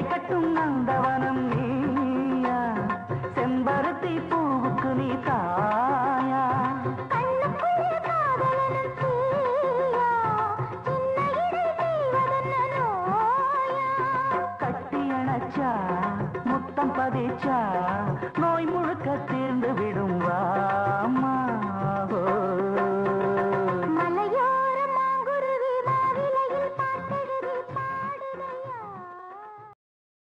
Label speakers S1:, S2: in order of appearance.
S1: கட்டும் நந்தவனம் நீயா செம்பருத்தி பூவுக்கு நீ தாயா கட்டியணைச்சா முத்தம் பதிச்சா நோய் முழுக்க தீர்ந்து விடும் வாமா